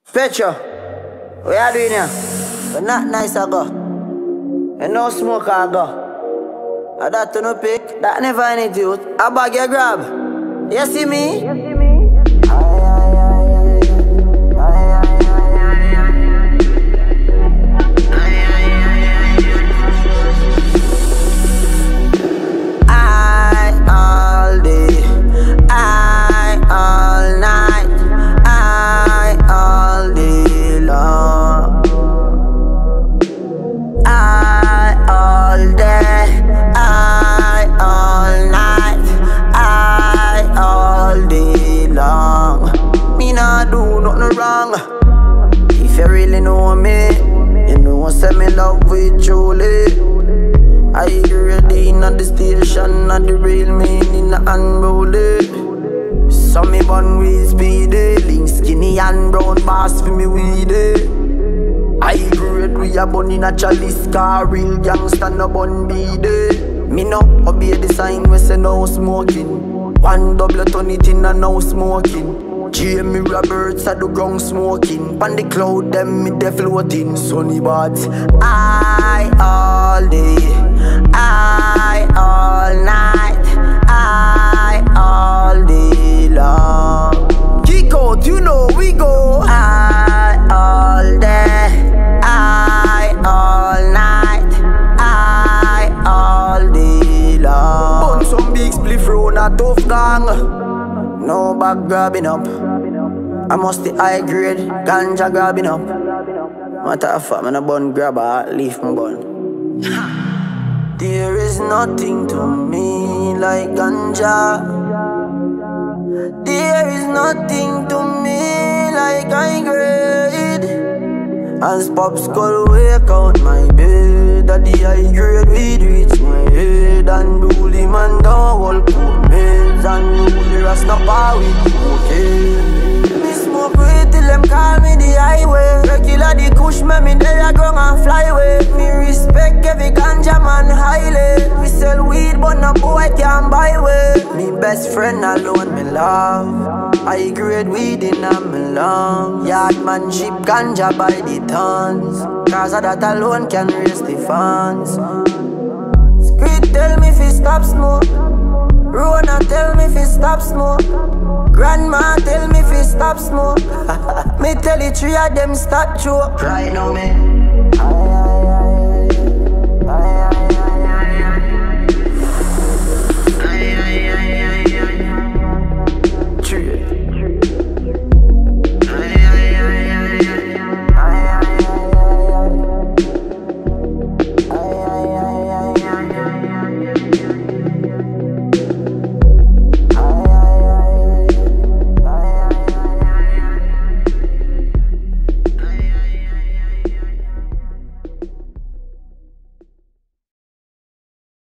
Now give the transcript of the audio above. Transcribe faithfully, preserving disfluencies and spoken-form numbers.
Petro, what you doing here? But not nice I go. And no smoke I go. I that to no pick, that never any dude. I bag your grab. You see me? You see me? If you really know me, you know say me love with truly. I already in the station, not the real meaning unruly. So me born with speedy, link skinny and brown pass for me weedy. I grade we a bun in a chalice car, real gangsta no bun beady. Me no obey the sign we say no smoking. One double turn it in and no smoking. Jream Roberts at the ground smoking. Pan the cloud them me de floating. Sunny but I all day, I all night, I all day long. Kick out, you know we go. I all day, I all night, I all day long. Bun some big spliff round a tough gang. No back grabbing up. I must the high grade ganja grabbing up. Matter of fact, man a bun grabber, leave my bun. There is nothing to me like ganja. There is nothing to me like high grade. As Popcaan wake out my bed, that the high grade weed reach my head. And bully man down all cool meds. And bully rastapa with cocaine. Me smoke weed till them call me the highway. Regular the kush me me there ground and fly away. Me respect every ganja man highly. We sell weed but no boy can buy way. Me best friend alone me love. I grade weed in a me lung. Yard man ship ganja by the tons. Cause of that alone can raise the funds. Squid tell me fi stop smoke. Rona tell me fi stop smoke. Grandma tell me fi stop smoke. Me tell the three of them stop choke. Right now me